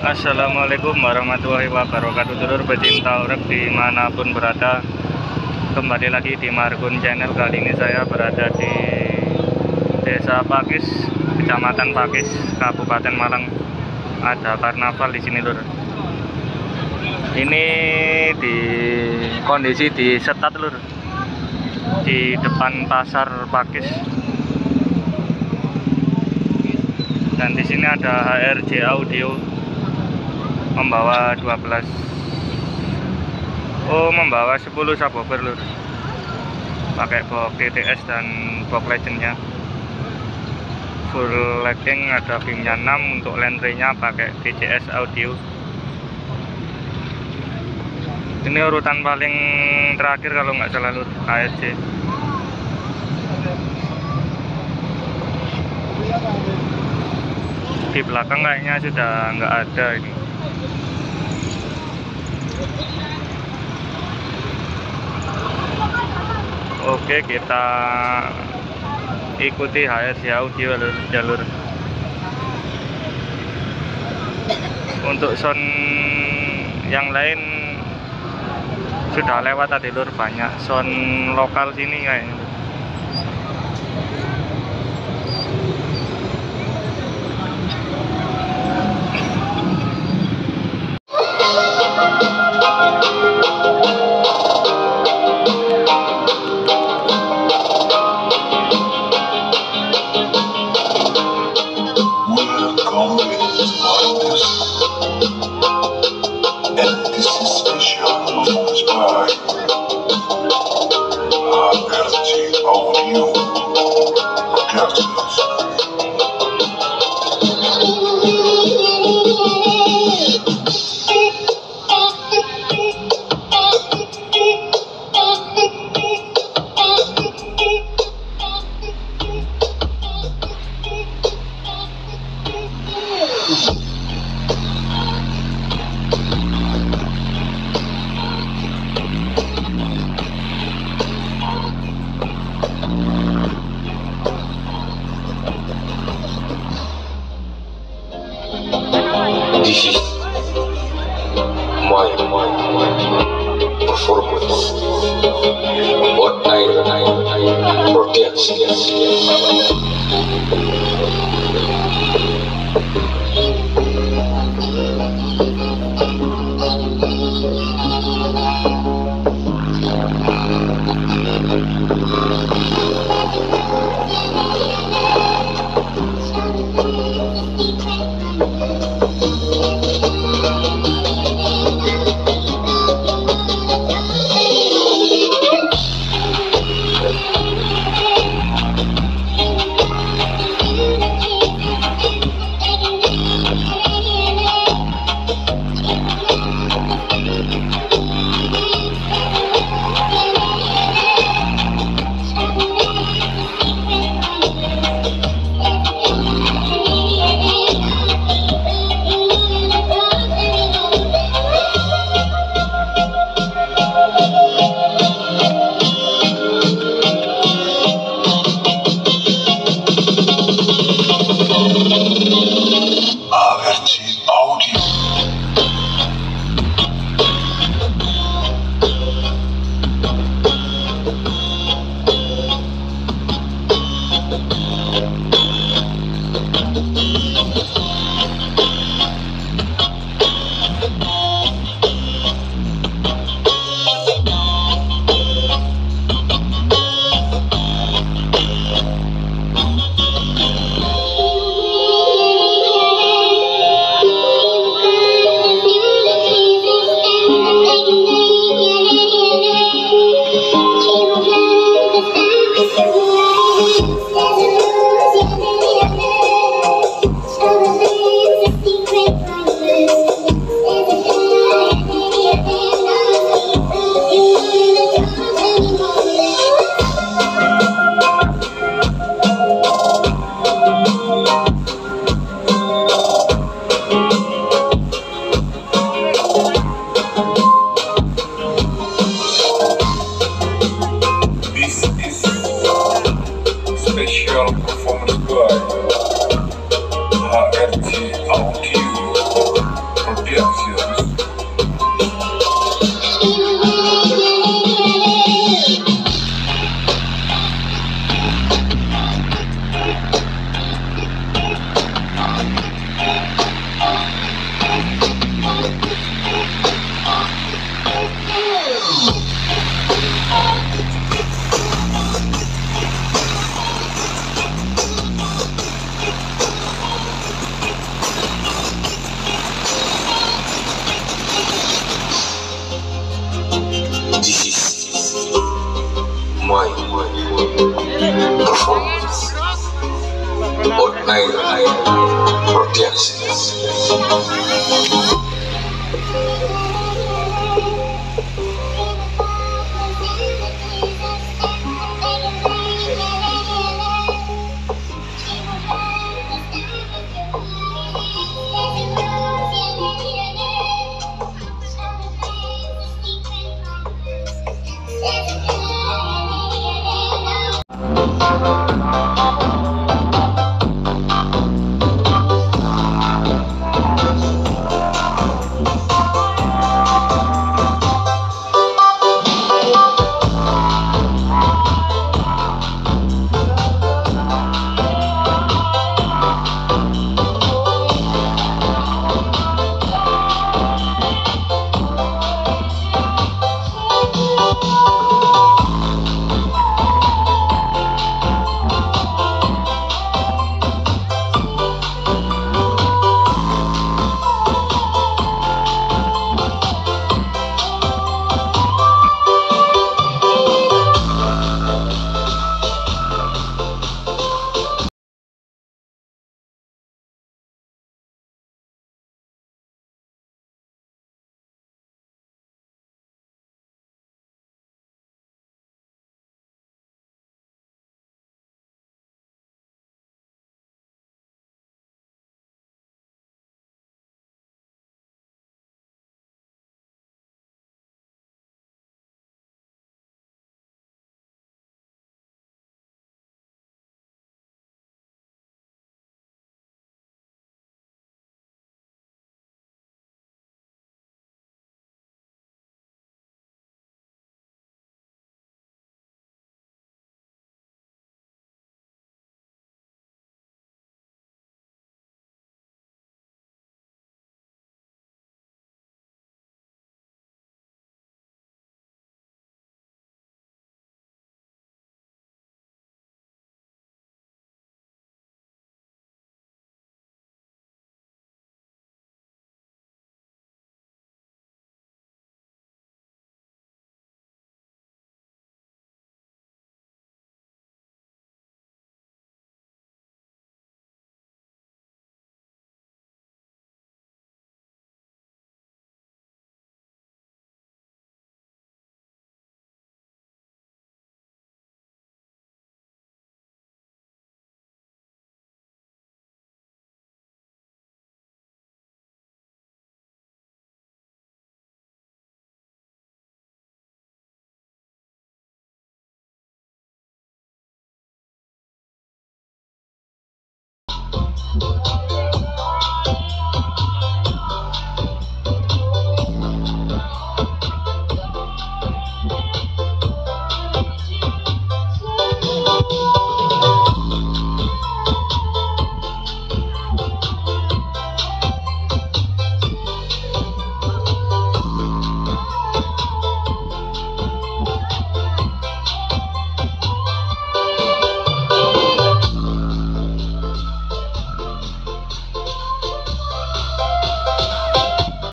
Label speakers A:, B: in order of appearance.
A: Assalamualaikum warahmatullahi wabarakatuh, dulur pecinta urip dimanapun berada. Kembali lagi di Margun Channel. Kali ini saya berada di Desa Pakis, Kecamatan Pakis, Kabupaten Malang. Ada karnaval di sini, lur. Ini di kondisi di setat, lur, di depan pasar Pakis. Dan di sini ada HRJ Audio membawa 10 subwoofer, lur, pakai box TTS dan box legendnya. Full lighting, ada beamnya 6, untuk lantainya pakai DCS Audio. Ini urutan paling terakhir kalau nggak salah, lur, ASC. Di belakang kayaknya sudah nggak ada ini. Oke, kita ikuti HRJ Audio, jalur. Untuk sound yang lain sudah lewat tadi, lur, banyak sound lokal sini kayaknya.
B: This is my performance. What I production.